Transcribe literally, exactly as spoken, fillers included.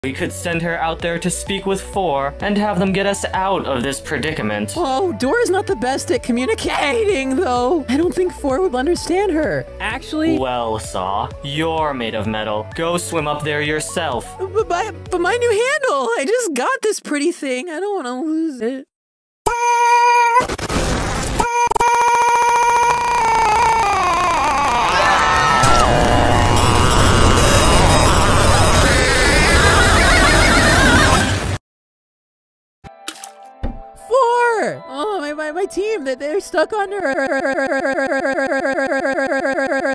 We could send her out there to speak with four and have them get us out of this predicament. Oh, Dora's not the best at communicating, though. I don't think four would understand her. Actually... Well, Saw, you're made of metal. Go swim up there yourself. But my, but my new handle! I just got this pretty thing. I don't want to lose it. Oh, my, my, my team, they're stuck on her.